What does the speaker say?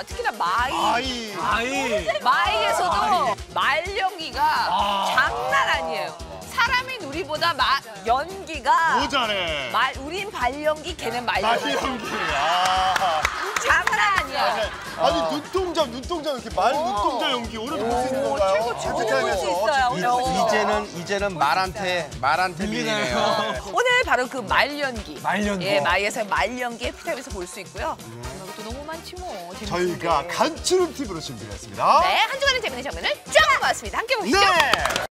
특히나 마이. 아이. 마이에서도 말연기가 장난 아니에요. 사람인 우리보다 연기가 모자래. 우린 발연기, 걔는 말연기. 말연기. 아. 장난 아니야. 아니 눈동자 이렇게 말 눈동자 연기 오늘도 볼 수 있는 건가요? 최고 어떻게 볼수 하면서? 있어요. 이제는 말한테 밀리네요. 오늘 바로 그 말연기. 말연기. 예, 마이에서 말연기 에피타임에서 볼 수 있고요. 이것도 너무 많지 뭐. 재밌는 저희가 게. 간추름 팁으로 준비했습니다. 네, 한 주간의 재밌는 장면을 쫙 모았습니다. 함께 보시죠. 네.